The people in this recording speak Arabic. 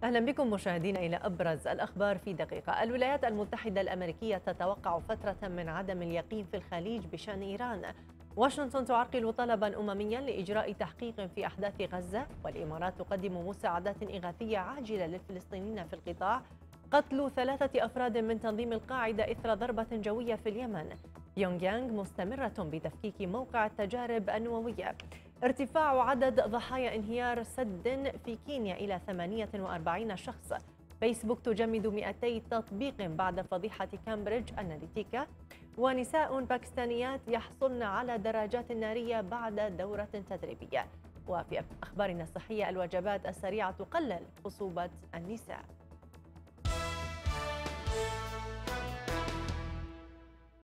أهلا بكم مشاهدينا إلى أبرز الأخبار في دقيقة. الولايات المتحدة الأمريكية تتوقع فترة من عدم اليقين في الخليج بشأن إيران. واشنطن تعرقل طلبا أمميا لإجراء تحقيق في أحداث غزة، والإمارات تقدم مساعدات إغاثية عاجلة للفلسطينيين في القطاع. قتل 3 أفراد من تنظيم القاعدة إثر ضربة جوية في اليمن. بيونغ يانغ مستمرة بتفكيك موقع التجارب النووية. ارتفاع عدد ضحايا انهيار سد في كينيا إلى 48 شخص. فيسبوك تجمد 200 تطبيق بعد فضيحة كامبريدج أناليتيكا. ونساء باكستانيات يحصلن على درجات نارية بعد دورة تدريبية. وفي أخبارنا الصحية، الوجبات السريعة تقلل خصوبة النساء.